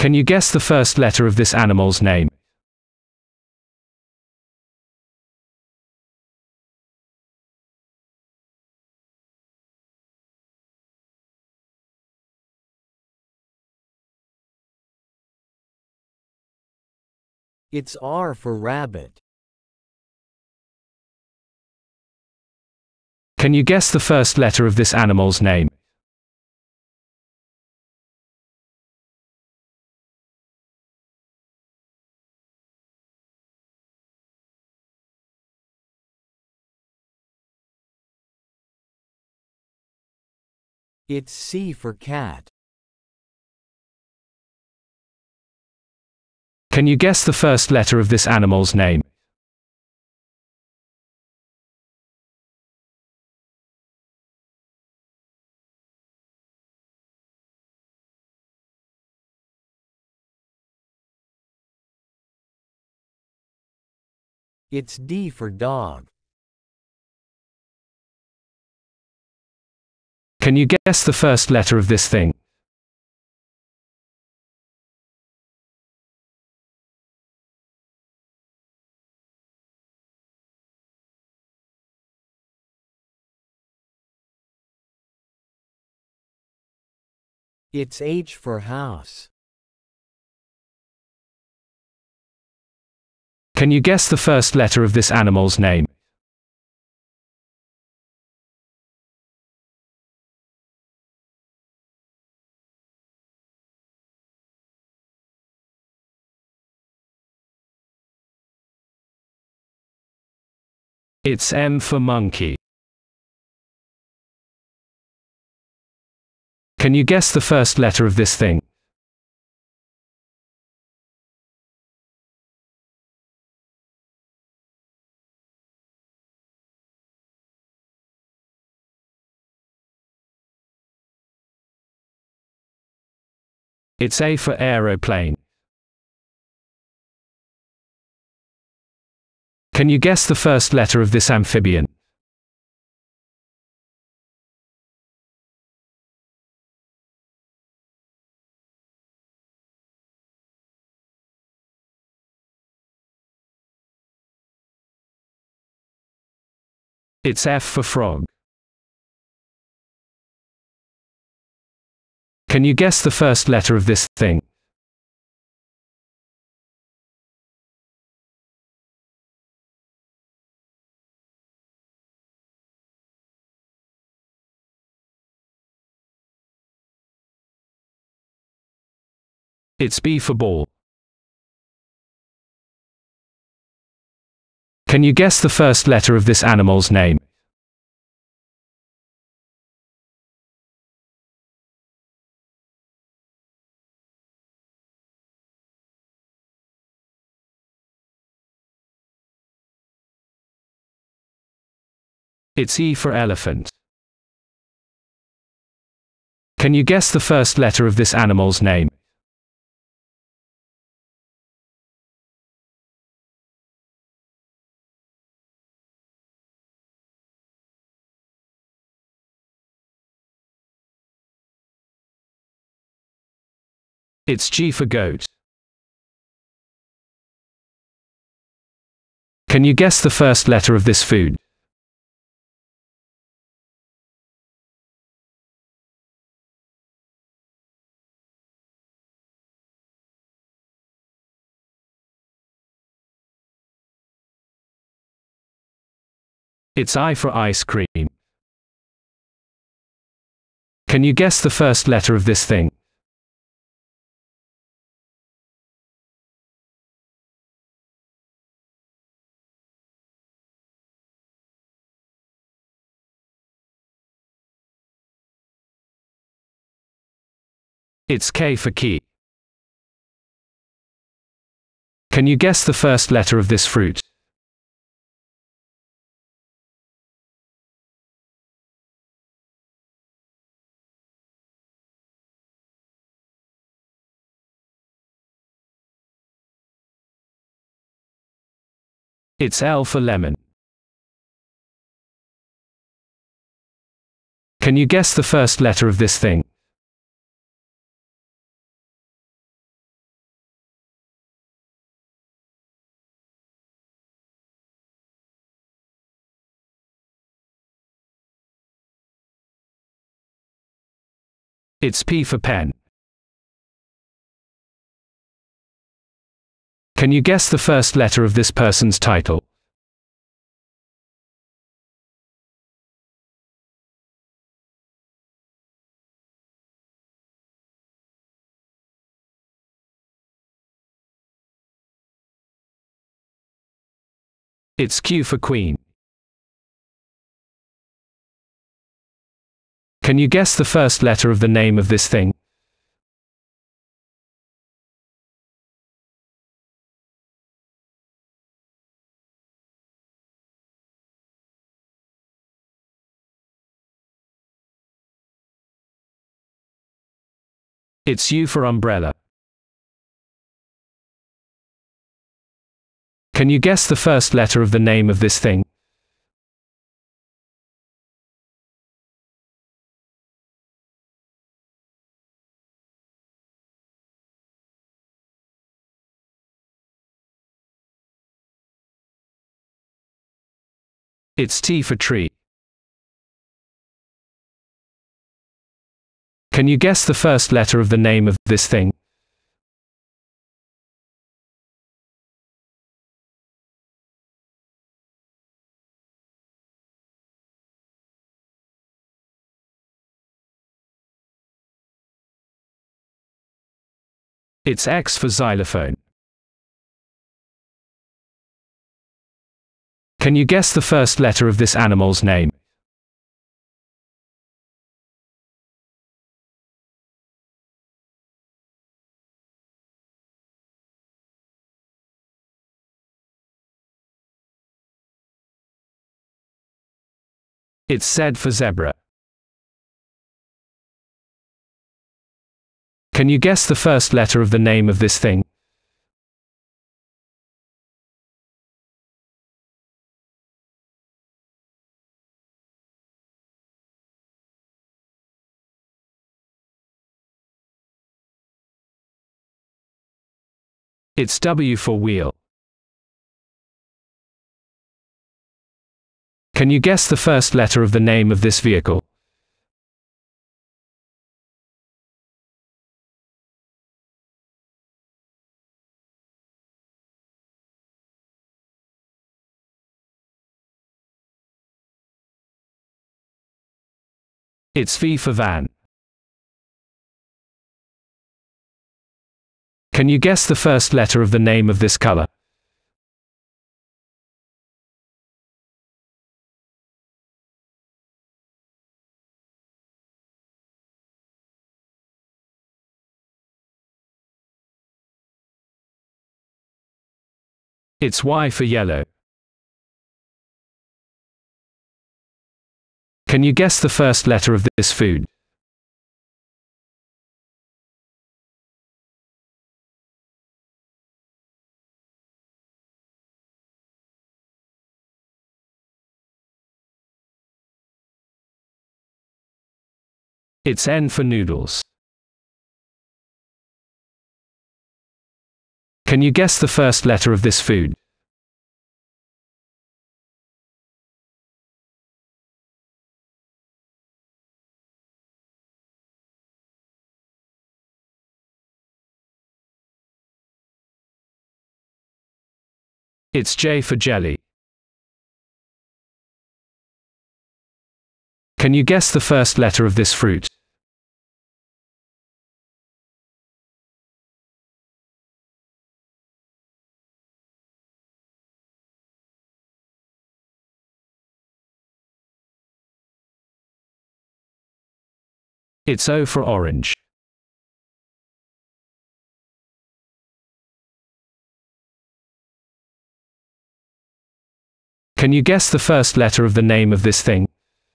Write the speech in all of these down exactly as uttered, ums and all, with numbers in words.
Can you guess the first letter of this animal's name? It's R for rabbit. Can you guess the first letter of this animal's name? It's C for cat. Can you guess the first letter of this animal's name? It's D for dog. Can you guess the first letter of this thing? It's H for house. Can you guess the first letter of this animal's name? It's M for monkey. Can you guess the first letter of this thing? It's A for aeroplane. Can you guess the first letter of this amphibian? It's F for frog. Can you guess the first letter of this thing? It's B for ball. Can you guess the first letter of this animal's name? It's E for elephant. Can you guess the first letter of this animal's name? It's G for goat. Can you guess the first letter of this food? It's I for ice cream. Can you guess the first letter of this thing? It's K for key. Can you guess the first letter of this fruit? It's L for lemon. Can you guess the first letter of this thing? It's P for pen. Can you guess the first letter of this person's title? It's Q for Queen. Can you guess the first letter of the name of this thing? It's U for umbrella. Can you guess the first letter of the name of this thing? It's T for tree. Can you guess the first letter of the name of this thing? It's X for xylophone. Can you guess the first letter of this animal's name? It's Z for zebra. Can you guess the first letter of the name of this thing? It's W for wheel. Can you guess the first letter of the name of this vehicle? It's V for van. Can you guess the first letter of the name of this color? It's Y for yellow. Can you guess the first letter of this food? It's N for noodles. Can you guess the first letter of this food? It's J for jelly. Can you guess the first letter of this fruit? It's O for orange. Can you guess the first letter of the name of this thing?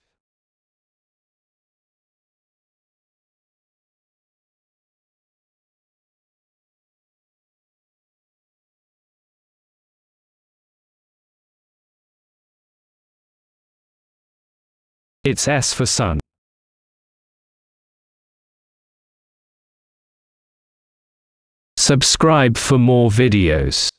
It's S for sun. Subscribe for more videos.